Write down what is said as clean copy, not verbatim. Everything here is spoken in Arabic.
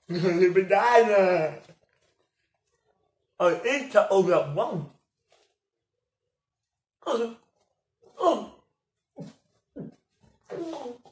Di banana. I eat that all at once. Oh.